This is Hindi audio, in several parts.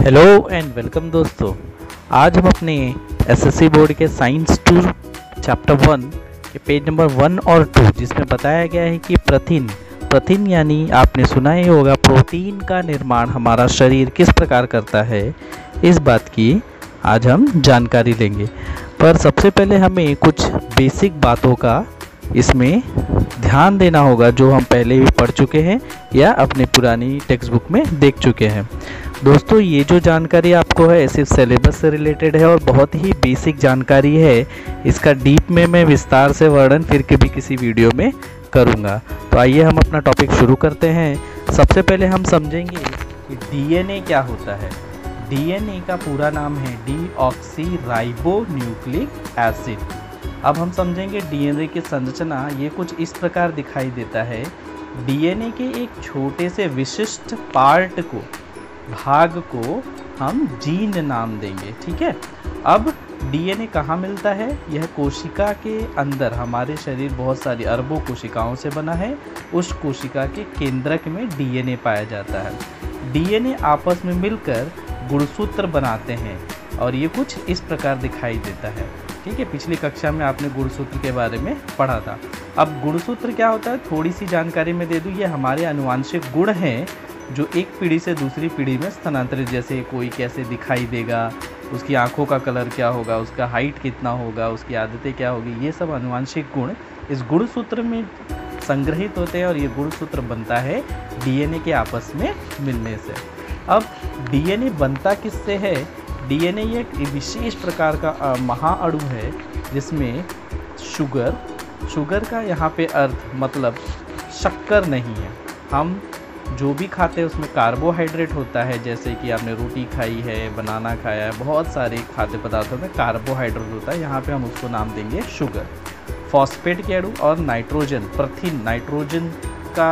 हेलो एंड वेलकम दोस्तों। आज हम अपने एसएससी बोर्ड के साइंस 2 चैप्टर 1 के पेज नंबर 1 और 2 जिसमें बताया गया है कि प्रथिन यानी आपने सुना ही होगा प्रोटीन का निर्माण हमारा शरीर किस प्रकार करता है, इस बात की आज हम जानकारी लेंगे। पर सबसे पहले हमें कुछ बेसिक बातों का इसमें ध्यान देना होगा जो हम पहले भी पढ़ चुके हैं या अपनी पुरानी टेक्स्ट बुक में देख चुके हैं। दोस्तों, ये जो जानकारी आपको है सिर्फ सिलेबस से रिलेटेड है और बहुत ही बेसिक जानकारी है। इसका डीप में मैं विस्तार से वर्णन फिर कभी किसी वीडियो में करूँगा। तो आइए हम अपना टॉपिक शुरू करते हैं। सबसे पहले हम समझेंगे कि डीएनए क्या होता है। डीएनए का पूरा नाम है डीऑक्सीराइबोन्यूक्लिक एसिड। अब हम समझेंगे डीएनए की संरचना। ये कुछ इस प्रकार दिखाई देता है। डीएनए के एक छोटे से विशिष्ट भाग को हम जीन नाम देंगे, ठीक है। अब डीएनए कहाँ मिलता है? यह कोशिका के अंदर, हमारे शरीर बहुत सारी अरबों कोशिकाओं से बना है। उस कोशिका के केंद्रक में डीएनए पाया जाता है। डीएनए आपस में मिलकर गुणसूत्र बनाते हैं और ये कुछ इस प्रकार दिखाई देता है, ठीक है। पिछली कक्षा में आपने गुणसूत्र के बारे में पढ़ा था। अब गुणसूत्र क्या होता है, थोड़ी सी जानकारी में दे दूँ। ये हमारे आनुवांशिक गुण हैं जो एक पीढ़ी से दूसरी पीढ़ी में स्थानांतरित, जैसे कोई कैसे दिखाई देगा, उसकी आंखों का कलर क्या होगा, उसका हाइट कितना होगा, उसकी आदतें क्या होगी, ये सब आनुवांशिक गुण इस गुणसूत्र में संग्रहित होते हैं और ये गुणसूत्र बनता है डीएनए के आपस में मिलने से। अब डीएनए बनता किससे है? डीएनए एक विशेष प्रकार का महाअणु है जिसमें शुगर का यहाँ पे अर्थ मतलब शक्कर नहीं है। हम जो भी खाते हैं उसमें कार्बोहाइड्रेट होता है, जैसे कि आपने रोटी खाई है, बनाना खाया है, बहुत सारे खाद्य पदार्थों में कार्बोहाइड्रेट होता है। यहाँ पे हम उसको नाम देंगे शुगर। फॉस्फेट के अणु और नाइट्रोजन, नाइट्रोजन का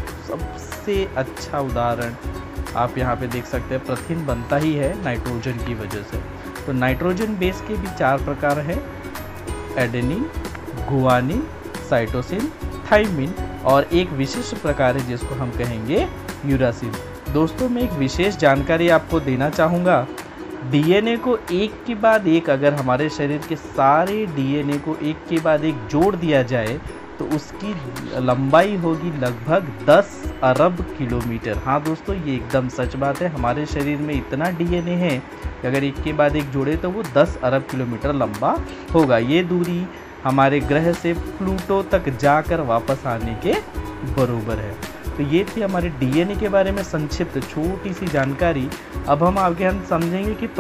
सबसे अच्छा उदाहरण आप यहाँ पे देख सकते हैं। प्रथिन बनता ही है नाइट्रोजन की वजह से। तो नाइट्रोजन बेस के भी 4 प्रकार है: एडेनिन, गुआनिन, साइटोसिन, थाइमिन और एक विशिष्ट प्रकार है जिसको हम कहेंगे यूरासिल। दोस्तों, मैं एक विशेष जानकारी आपको देना चाहूँगा। डीएनए को एक के बाद एक, अगर हमारे शरीर के सारे डीएनए को एक के बाद एक जोड़ दिया जाए तो उसकी लंबाई होगी लगभग 10 अरब किलोमीटर। हाँ दोस्तों, ये एकदम सच बात है। हमारे शरीर में इतना डीएनए है कि अगर एक के बाद एक जोड़े तो वो 10 अरब किलोमीटर लंबा होगा। ये दूरी हमारे ग्रह से प्लूटो तक जाकर वापस आने के बराबर है। तो ये थी हमारे डीएनए के बारे में संक्षिप्त छोटी सी जानकारी। अब हम आगे हम समझेंगे कि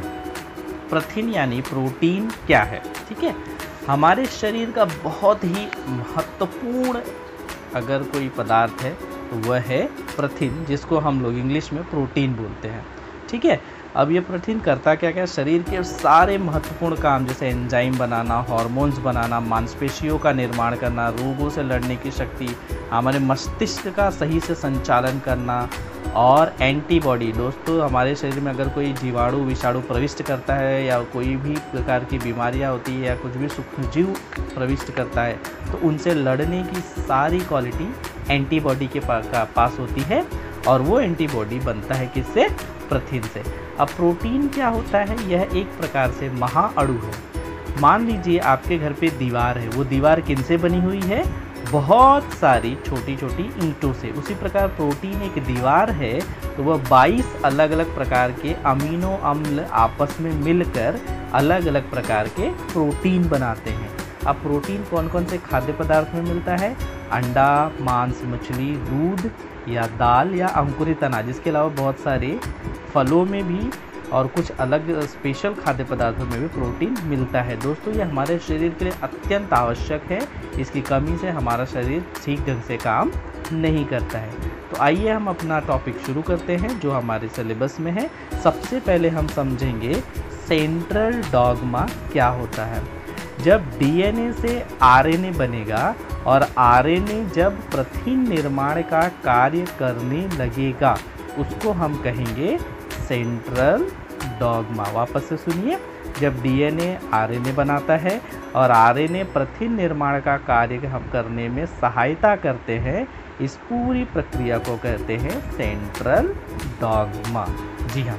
प्रथिन यानी प्रोटीन क्या है, ठीक है। हमारे शरीर का बहुत ही महत्वपूर्ण अगर कोई पदार्थ है तो वह है प्रथिन, जिसको हम लोग इंग्लिश में प्रोटीन बोलते हैं, ठीक है। अब ये प्रोटीन करता क्या क्या? शरीर के सारे महत्वपूर्ण काम जैसे एंजाइम बनाना, हार्मोन्स बनाना, मांसपेशियों का निर्माण करना, रोगों से लड़ने की शक्ति, हमारे मस्तिष्क का सही से संचालन करना और एंटीबॉडी। दोस्तों, हमारे शरीर में अगर कोई जीवाणु विषाणु प्रविष्ट करता है या कोई भी प्रकार की बीमारियां होती है या कुछ भी सूक्ष्मजीव प्रविष्ट करता है तो उनसे लड़ने की सारी क्वालिटी एंटीबॉडी के पास होती है और वो एंटीबॉडी बनता है किससे? प्रथिन से। अब प्रोटीन क्या होता है? यह एक प्रकार से महाअणु है। मान लीजिए आपके घर पे दीवार है, वो दीवार किनसे बनी हुई है? बहुत सारी छोटी छोटी ईंटों से। उसी प्रकार प्रोटीन एक दीवार है तो वह 22 अलग अलग प्रकार के अमीनो अम्ल आपस में मिलकर अलग अलग प्रकार के प्रोटीन बनाते हैं। अब प्रोटीन कौन कौन से खाद्य पदार्थ में मिलता है? अंडा, मांस, मछली, दूध या दाल या अंकुरित अनाज। इसके अलावा बहुत सारे फलों में भी और कुछ अलग स्पेशल खाद्य पदार्थों में भी प्रोटीन मिलता है। दोस्तों, ये हमारे शरीर के लिए अत्यंत आवश्यक है। इसकी कमी से हमारा शरीर ठीक ढंग से काम नहीं करता है। तो आइए हम अपना टॉपिक शुरू करते हैं जो हमारे सिलेबस में है। सबसे पहले हम समझेंगे सेंट्रल डॉगमा क्या होता है। जब डीएनए से आरएनए बनेगा और आरएनए जब प्रथिन निर्माण का कार्य करने लगेगा उसको हम कहेंगे सेंट्रल डॉगमा। वापस से सुनिए, जब डीएनए आरएनए बनाता है और आरएनए प्रथिन निर्माण का कार्य हम करने में सहायता करते हैं, इस पूरी प्रक्रिया को कहते हैं सेंट्रल डॉगमा। जी हाँ,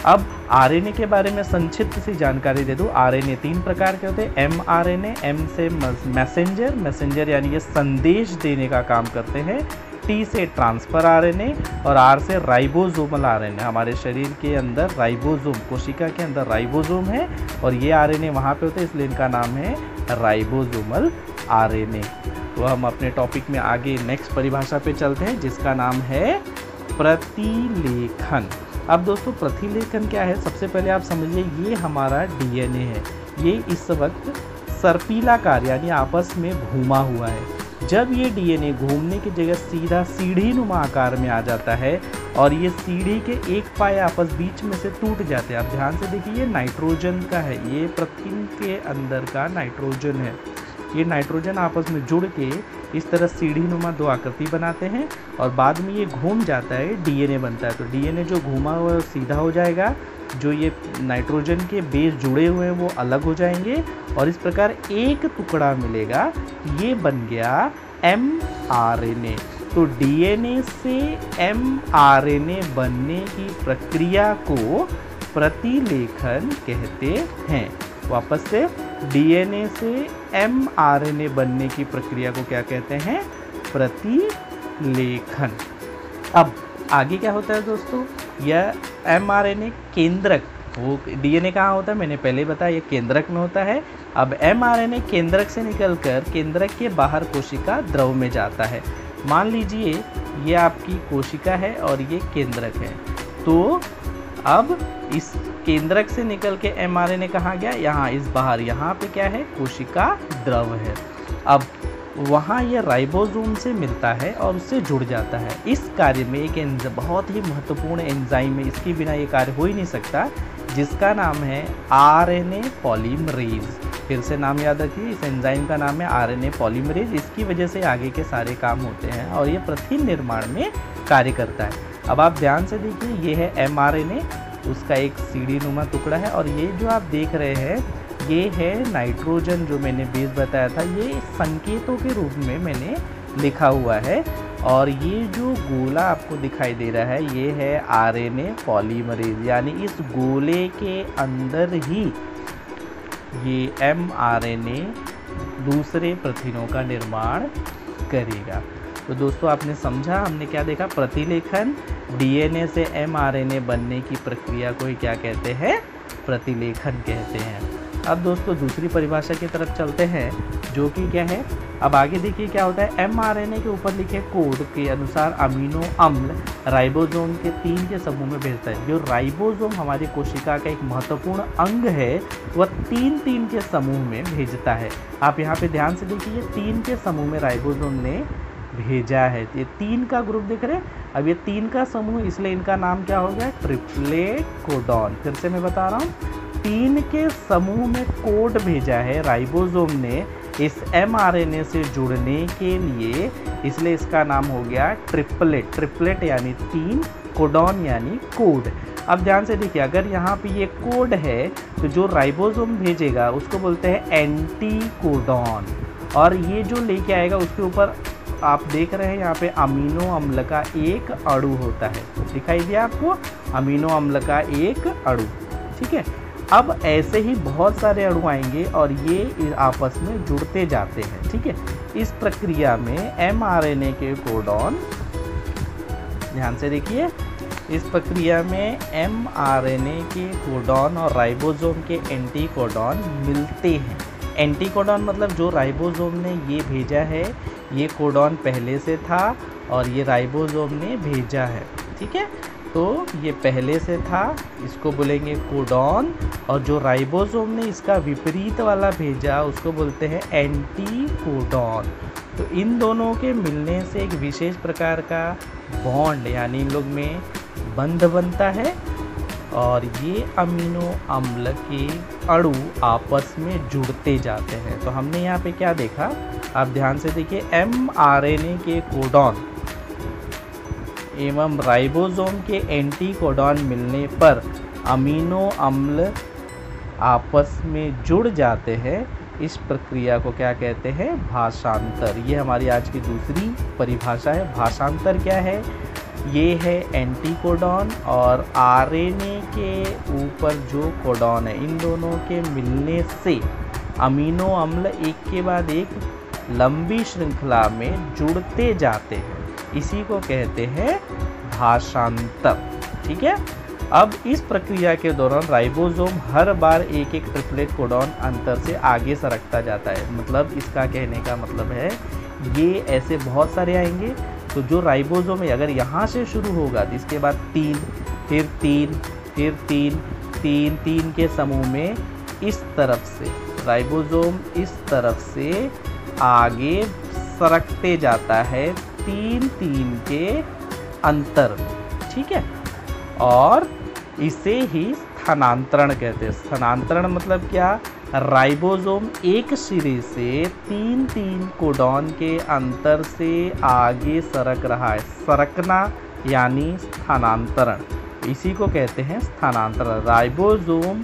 अब आरएनए के बारे में संक्षिप्त सी जानकारी दे दूं। आरएनए 3 प्रकार के होते हैं। एमआरएनए, एम से मैसेंजर यानी ये संदेश देने का काम करते हैं। टी से ट्रांसफर आरएनए और आर से राइबोसोमल आरएनए। हमारे शरीर के अंदर राइबोसोम, कोशिका के अंदर राइबोसोम है और ये आरएनए वहाँ पे होते हैं, इसलिए इनका नाम है राइबोसोमल आरएनए। तो हम अपने टॉपिक में आगे नेक्स्ट परिभाषा पे चलते हैं जिसका नाम है प्रतिलेखन। अब दोस्तों प्रतिलेखन क्या है, सबसे पहले आप समझिए ये हमारा डीएनए है। ये इस वक्त सर्पिलाकार यानी आपस में घूमा हुआ है। जब ये डीएनए घूमने की जगह सीधा सीढ़ी नुमा आकार में आ जाता है और ये सीढ़ी के एक पाए आपस बीच में से टूट जाते हैं। आप ध्यान से देखिए ये नाइट्रोजन का है, ये पृथ्वी के अंदर का नाइट्रोजन है। ये नाइट्रोजन आपस में जुड़ के इस तरह सीढ़ी नुमा दो आकृति बनाते हैं और बाद में ये घूम जाता है, डीएनए बनता है। तो डीएनए जो घूमा हुआ है सीधा हो जाएगा, जो ये नाइट्रोजन के बेस जुड़े हुए हैं वो अलग हो जाएंगे और इस प्रकार एक टुकड़ा मिलेगा, ये बन गया एमआरएनए। तो डीएनए से एमआरएनए बनने की प्रक्रिया को प्रतिलेखन कहते हैं। वापस से डीएनए से एमआरएनए बनने की प्रक्रिया को क्या कहते हैं, प्रतिलेखन। अब आगे क्या होता है दोस्तों, यह एमआरएनए केंद्रक, वो डीएनए कहाँ होता है मैंने पहले बताया, ये केंद्रक में होता है। अब एमआरएनए केंद्रक से निकलकर केंद्रक के बाहर कोशिका द्रव में जाता है। मान लीजिए ये आपकी कोशिका है और ये केंद्रक है। तो अब इस केंद्रक से निकल के एमआरएनए कहाँ गया, यहाँ इस बाहर, यहाँ पे क्या है, कोशिका द्रव है। अब वहाँ ये राइबोसोम से मिलता है और उससे जुड़ जाता है। इस कार्य में एक बहुत ही महत्वपूर्ण एंजाइम है, इसके बिना ये कार्य हो ही नहीं सकता, जिसका नाम है आरएनए पॉलीमरेज। फिर से नाम याद रखिए, इस एंजाइम का नाम है आरएनए पॉलीमरेज। इसकी वजह से आगे के सारे काम होते हैं और ये प्रोटीन निर्माण में कार्य करता है। अब आप ध्यान से देखिए, ये है एमआरएनए, उसका एक सीढ़ी नुमा टुकड़ा है और ये जो आप देख रहे हैं ये है नाइट्रोजन, जो मैंने बेस बताया था, ये संकेतों के रूप में मैंने लिखा हुआ है। और ये जो गोला आपको दिखाई दे रहा है ये है आरएनए पॉलीमरेज, यानी इस गोले के अंदर ही ये एमआरएनए दूसरे प्रोटीनों का निर्माण करेगा। तो दोस्तों आपने समझा, हमने क्या देखा, प्रतिलेखन, डीएनए से एमआरएनए बनने की प्रक्रिया को ही क्या कहते हैं, प्रतिलेखन कहते हैं। अब दोस्तों दूसरी परिभाषा की तरफ चलते हैं जो कि क्या है, अब आगे देखिए क्या होता है। एमआरएनए के ऊपर लिखे कोड के अनुसार अमीनो अम्ल राइबोसोम के 3 के समूह में भेजता है। जो राइबोसोम हमारी कोशिका का एक महत्वपूर्ण अंग है वह 3 के समूह में भेजता है। आप यहाँ पे ध्यान से देखिए, 3 के समूह में राइबोसोम ने भेजा है। ये 3 का ग्रुप दिख रहे हैं। अब ये 3 का समूह, इसलिए इनका नाम क्या हो गया, ट्रिपलेट कोडॉन। फिर से मैं बता रहा हूँ, 3 के समूह में कोड भेजा है राइबोसोम ने इस एमआरएनए से जुड़ने के लिए, इसलिए इसका नाम हो गया ट्रिपलेट। ट्रिपलेट यानी 3, कोडॉन यानी कोड। अब ध्यान से देखिए, अगर यहाँ पे ये कोड है तो जो राइबोसोम भेजेगा उसको बोलते हैं एंटीकोडॉन, और ये जो लेके आएगा उसके ऊपर आप देख रहे हैं यहाँ पे अमीनो अम्ल का एक अणु होता है, दिखाई दिया आपको, अमीनो अम्ल का एक अणु, ठीक है। अब ऐसे ही बहुत सारे अणु आएंगे और ये आपस में जुड़ते जाते हैं, ठीक है। इस प्रक्रिया में एमआरएनए के कोडॉन, ध्यान से देखिए, इस प्रक्रिया में एमआरएनए के कोडॉन और राइबोसोम के एंटीकोडॉन मिलते हैं। एंटीकोडॉन मतलब जो राइबोसोम ने ये भेजा है, ये कोडॉन पहले से था और ये राइबोसोम ने भेजा है, ठीक है। तो ये पहले से था, इसको बोलेंगे कोडॉन, और जो राइबोसोम ने इसका विपरीत वाला भेजा उसको बोलते हैं एंटीकोडॉन। तो इन दोनों के मिलने से एक विशेष प्रकार का बॉन्ड यानी इन लोग में बंध बनता है और ये अमीनो अम्ल के अणु आपस में जुड़ते जाते हैं। तो हमने यहाँ पे क्या देखा, आप ध्यान से देखिए, एमआरएनए के कोडॉन एवं राइबोसोम के एंटीकोडॉन मिलने पर अमीनो अम्ल आपस में जुड़ जाते हैं। इस प्रक्रिया को क्या कहते हैं, भाषांतर। ये हमारी आज की दूसरी परिभाषा है। भाषांतर क्या है, ये है एंटीकोडॉन और आरएनए के ऊपर जो कोडॉन है, इन दोनों के मिलने से अमीनो अम्ल एक के बाद एक लंबी श्रृंखला में जुड़ते जाते हैं। इसी को कहते हैं भाषांतर। ठीक है। अब इस प्रक्रिया के दौरान राइबोसोम हर बार एक एक ट्रिपलेट कोडॉन अंतर से आगे सरकता जाता है। मतलब इसका कहने का मतलब है ये ऐसे बहुत सारे आएंगे, तो जो राइबोसोम है अगर यहाँ से शुरू होगा तो इसके बाद 3, फिर 3, फिर 3, 3, 3 के समूह में इस तरफ से राइबोसोम इस तरफ से आगे सरकते जाता है 3-3 के अंतर में। ठीक है। और इसे ही स्थानांतरण कहते हैं। स्थानांतरण मतलब क्या? राइबोसोम एक सिरे से 3-3 कोडॉन के अंतर से आगे सरक रहा है। सरकना यानी स्थानांतरण, इसी को कहते हैं स्थानांतरण। राइबोसोम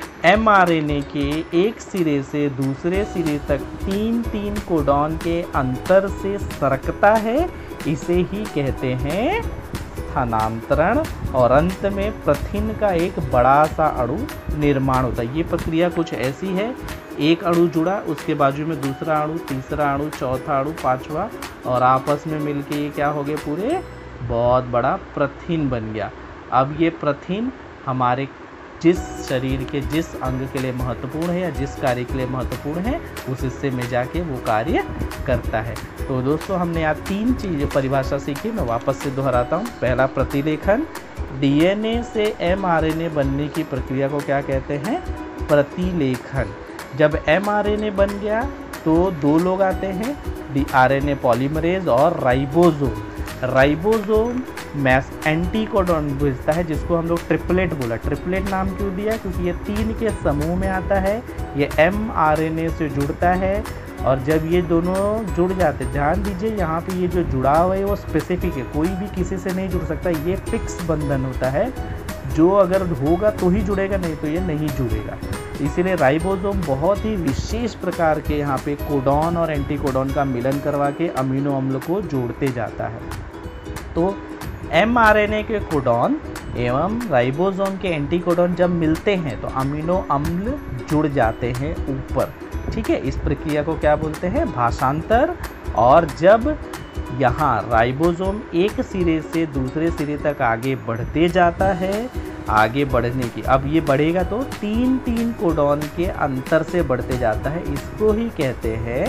mRNA के एक सिरे से दूसरे सिरे तक 3-3 कोडॉन के अंतर से सरकता है, इसे ही कहते हैं स्थानांतरण। और अंत में प्रथिन का एक बड़ा सा अणु निर्माण होता है। ये प्रक्रिया कुछ ऐसी है, एक अणु जुड़ा, उसके बाजू में दूसरा अणु, तीसरा अणु, चौथा अणु, पांचवा, और आपस में मिलके ये क्या हो गए? पूरे बहुत बड़ा प्रथिन बन गया। अब ये प्रथिन हमारे जिस शरीर के जिस अंग के लिए महत्वपूर्ण है या जिस कार्य के लिए महत्वपूर्ण है उस हिस्से में जाके वो कार्य करता है। तो दोस्तों हमने यहाँ 3 चीज़ें परिभाषा सीखी, मैं वापस से दोहराता हूँ। पहला, प्रतिलेखन। डीएनए से एमआरएनए बनने की प्रक्रिया को क्या कहते हैं? प्रतिलेखन। जब एमआरएनए बन गया तो 2 लोग आते हैं, आरएनए पॉलीमरेज और राइबोसोम। राइबोसोम मैस एंटीकोडॉन भेजता है, जिसको हम लोग ट्रिपलेट बोला। ट्रिपलेट नाम क्यों दिया? क्योंकि ये 3 के समूह में आता है, ये mRNA से जुड़ता है, और जब ये दोनों जुड़ जाते, ध्यान दीजिए यहाँ पे ये जो जुड़ाव है वो स्पेसिफिक है, कोई भी किसी से नहीं जुड़ सकता। ये फिक्स बंधन होता है, जो अगर होगा तो ही जुड़ेगा, नहीं तो ये नहीं जुड़ेगा। इसीलिए राइबोसोम बहुत ही विशेष प्रकार के यहाँ पे कोडॉन और एंटीकोडॉन का मिलन करवा के अमीनो अम्ल को जोड़ते जाता है। तो mRNA के कोडॉन एवं राइबोसोम के एंटीकोडॉन जब मिलते हैं तो अमीनो अम्ल जुड़ जाते हैं ऊपर। ठीक है। इस प्रक्रिया को क्या बोलते हैं? भाषांतर। और जब यहाँ राइबोसोम एक सिरे से दूसरे सिरे तक आगे बढ़ते जाता है, आगे बढ़ने की, अब ये बढ़ेगा तो 3-3 कोडॉन के अंतर से बढ़ते जाता है, इसको ही कहते हैं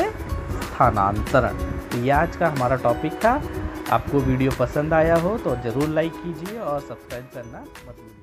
स्थानांतरण। ये आज का हमारा टॉपिक था। आपको वीडियो पसंद आया हो तो ज़रूर लाइक कीजिए और सब्सक्राइब करना मत भूलिए।